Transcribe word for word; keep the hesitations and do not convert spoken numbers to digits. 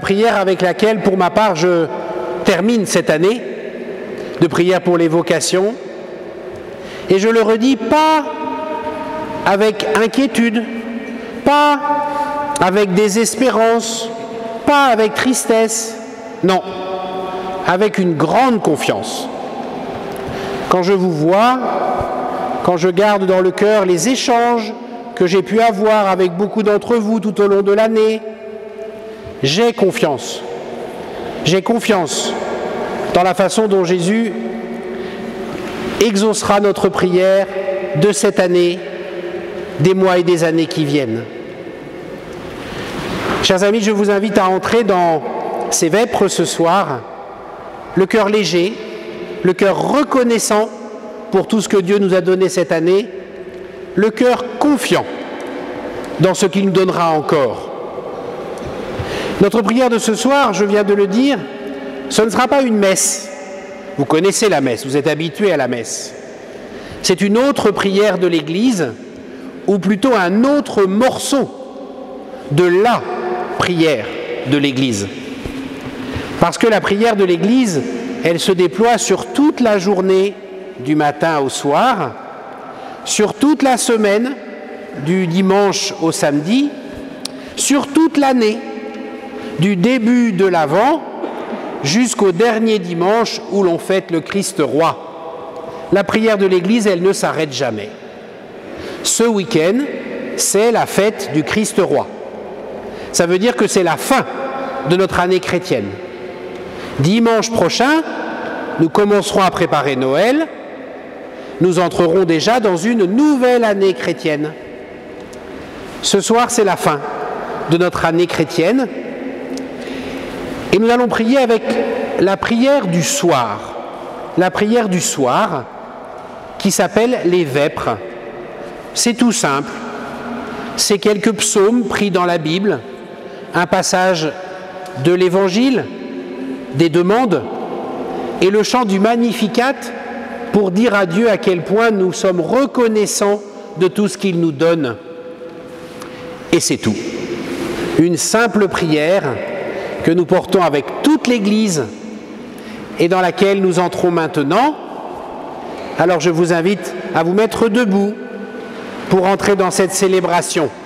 prière avec laquelle, pour ma part, je termine cette année de prière pour les vocations. Et je le redis, pas avec inquiétude, pas avec désespérance, pas avec tristesse, non, avec une grande confiance. Quand je vous vois, quand je garde dans le cœur les échanges que j'ai pu avoir avec beaucoup d'entre vous tout au long de l'année, j'ai confiance. J'ai confiance dans la façon dont Jésus exaucera notre prière de cette année, des mois et des années qui viennent. Chers amis, je vous invite à entrer dans ces vêpres ce soir, le cœur léger, le cœur reconnaissant pour tout ce que Dieu nous a donné cette année, le cœur confiant dans ce qu'il nous donnera encore. Notre prière de ce soir, je viens de le dire, ce ne sera pas une messe. Vous connaissez la messe, vous êtes habitués à la messe. C'est une autre prière de l'Église, ou plutôt un autre morceau de la prière de l'Église. Parce que la prière de l'Église, elle se déploie sur toute la journée, du matin au soir, sur toute la semaine, du dimanche au samedi, sur toute l'année, du début de l'Avent jusqu'au dernier dimanche où l'on fête le Christ roi. La prière de l'Église, elle ne s'arrête jamais. Ce week-end, c'est la fête du Christ roi. Ça veut dire que c'est la fin de notre année chrétienne. Dimanche prochain, nous commencerons à préparer Noël. Nous entrerons déjà dans une nouvelle année chrétienne. Ce soir, c'est la fin de notre année chrétienne. Et nous allons prier avec la prière du soir. La prière du soir qui s'appelle les vêpres. C'est tout simple. C'est quelques psaumes pris dans la Bible, un passage de l'Évangile, des demandes et le chant du Magnificat pour dire à Dieu à quel point nous sommes reconnaissants de tout ce qu'il nous donne. Et c'est tout. Une simple prière que nous portons avec toute l'Église et dans laquelle nous entrons maintenant. Alors je vous invite à vous mettre debout pour entrer dans cette célébration.